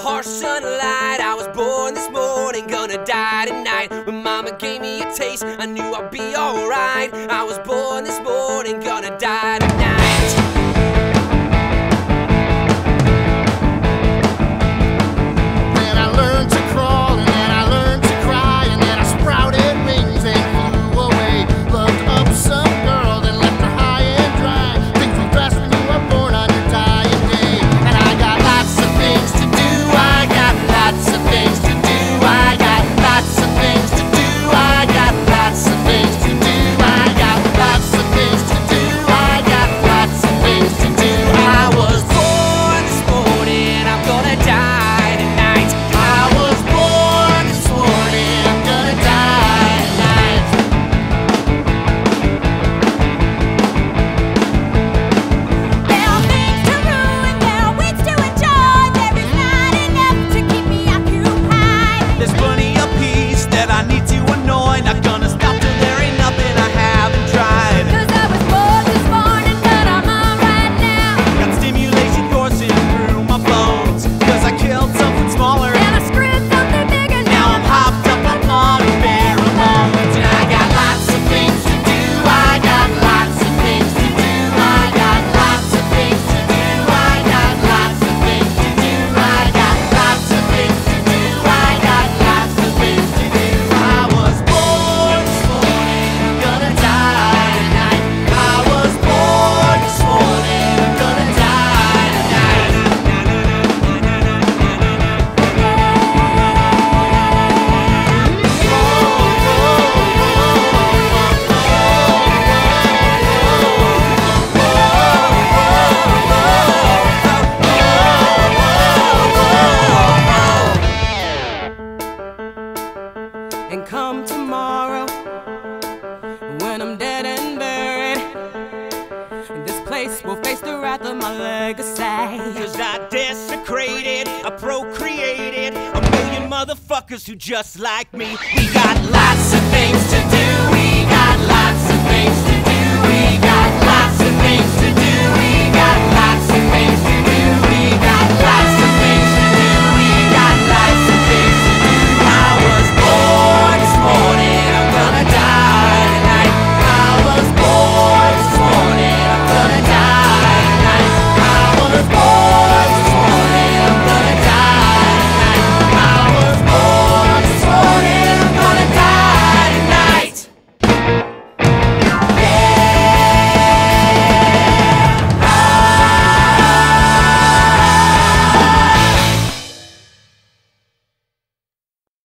harsh sunlight. I was born this morning, gonna die tonight. When mama gave me a taste, I knew I'd be alright. I was born this morning, gonna die tonight. Then I learned to crawl, and then I learned to cry, and then I sprouted wings and flew away. Loved up some girl, then left her high and dry. Things we fast when you were born on your dying day. And I got lots of things to do. I got lots of things to do. I got lots of things to do. I got lots of things to do. I got lots of things to do. I got lots of things to do. I was Born this morning, I'm gonna die tonight. I was born this morning, I'm gonna die tonight. There are things to ruin, there are weeds to enjoy. There is not enough to keep me occupied. There's plenty of peace that I need to annoy. Not gonna stop till there ain't nothing I haven't tried. 'Cause I was born this morning, but I'm alright now. Got stimulation coursing through my bones. 'Cause I killed something smaller. And I screwed something bigger. Now I'm hopped up on a pheromones. And I got lots of things to do. I got lots of things to do. I got lots of things to do. I got lots of things to do. I got lots of things to do. I got lots of things to do. I was born this morning, I'm gonna die tonight. I was born this morning, I'm gonna die tonight. And come tomorrow, when I'm dead and buried, this place will face the wrath of my legacy. 'Cause I desecrated, I procreated a million motherfuckers who just like me. We got lots of things